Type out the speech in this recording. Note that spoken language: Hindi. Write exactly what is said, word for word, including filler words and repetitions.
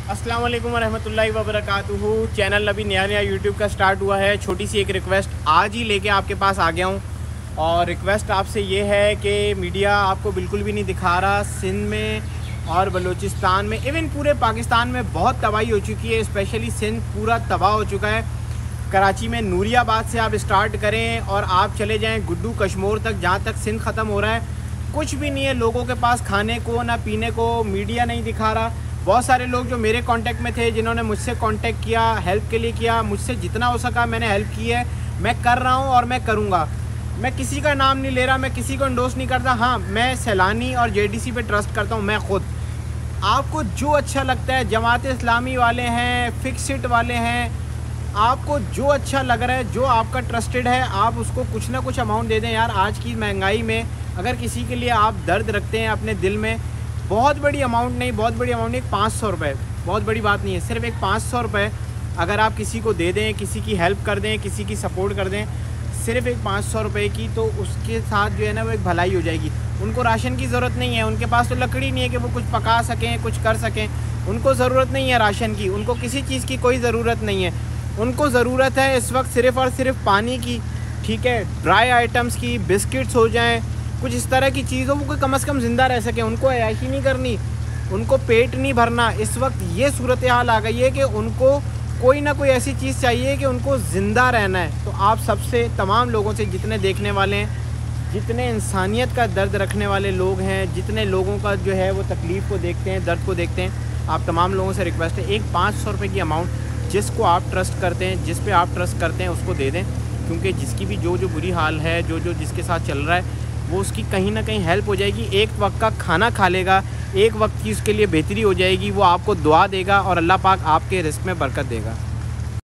अस्सलाम वालेकुम रहमतुल्लाहि व बरकातुहू। चैनल अभी नया नया यूट्यूब का स्टार्ट हुआ है। छोटी सी एक रिक्वेस्ट आज ही लेके आपके पास आ गया हूँ और रिक्वेस्ट आपसे ये है कि मीडिया आपको बिल्कुल भी नहीं दिखा रहा। सिंध में और बलूचिस्तान में, इवन पूरे पाकिस्तान में बहुत तबाही हो चुकी है। स्पेशली सिंध पूरा तबाह हो चुका है। कराची में नूरियाबाद से आप स्टार्ट करें और आप चले जाएँ गुड्डू कश्मोर तक, जहाँ तक सिंध ख़त्म हो रहा है कुछ भी नहीं है लोगों के पास खाने को ना पीने को। मीडिया नहीं दिखा रहा। बहुत सारे लोग जो मेरे कांटेक्ट में थे, जिन्होंने मुझसे कांटेक्ट किया, हेल्प के लिए किया, मुझसे जितना हो सका मैंने हेल्प की है, मैं कर रहा हूँ और मैं करूँगा। मैं किसी का नाम नहीं ले रहा, मैं किसी को इंडोर्स नहीं करता। हाँ, मैं सैलानी और जेडीसी पे ट्रस्ट करता हूँ, मैं ख़ुद। आपको जो अच्छा लगता है, जमात इस्लामी वाले हैं, फिक्सिट वाले हैं, आपको जो अच्छा लग रहा है, जो आपका ट्रस्टेड है, आप उसको कुछ ना कुछ अमाउंट दे दें। यार आज की महंगाई में अगर किसी के लिए आप दर्द रखते हैं अपने दिल में, बहुत बड़ी अमाउंट नहीं, बहुत बड़ी अमाउंट नहीं, पाँच सौ रुपये बहुत बड़ी बात नहीं है। सिर्फ एक पाँच सौ रुपये अगर आप किसी को दे दें, किसी की हेल्प कर दें, किसी की सपोर्ट कर दें, सिर्फ एक पाँच सौ रुपये की, तो उसके साथ जो है ना वो एक भलाई हो जाएगी। उनको राशन की ज़रूरत नहीं है, उनके पास तो लकड़ी नहीं है कि वो कुछ पका सकें, कुछ कर सकें। उनको ज़रूरत नहीं है राशन की, उनको किसी चीज़ की कोई ज़रूरत नहीं है। उनको ज़रूरत है इस वक्त सिर्फ़ और सिर्फ पानी की, ठीक है, ड्राई आइटम्स की, बिस्किट्स हो जाएँ, कुछ इस तरह की चीज़ों वो कम अज़ कम ज़िंदा रह सकें। उनको अयाशी नहीं करनी, उनको पेट नहीं भरना। इस वक्त ये सूरत हाल आ गई है कि उनको कोई ना कोई ऐसी चीज़ चाहिए कि उनको ज़िंदा रहना है। तो आप सबसे, तमाम लोगों से, जितने देखने वाले हैं, जितने इंसानियत का दर्द रखने वाले लोग हैं, जितने लोगों का जो है वो तकलीफ़ को देखते हैं, दर्द को देखते हैं, आप तमाम लोगों से रिक्वेस्ट है, एक पाँच सौ रुपये की अमाउंट जिसको आप ट्रस्ट करते हैं, जिस पे आप ट्रस्ट करते हैं, उसको दे दें। क्योंकि जिसकी भी जो जो बुरी हाल है, जो जो जिसके साथ चल रहा है, वो उसकी कहीं ना कहीं हेल्प हो जाएगी। एक वक्त का खाना खा लेगा, एक वक्त की उसके लिए बेहतरी हो जाएगी। वो आपको दुआ देगा और अल्लाह पाक आपके रिस्क में बरकत देगा।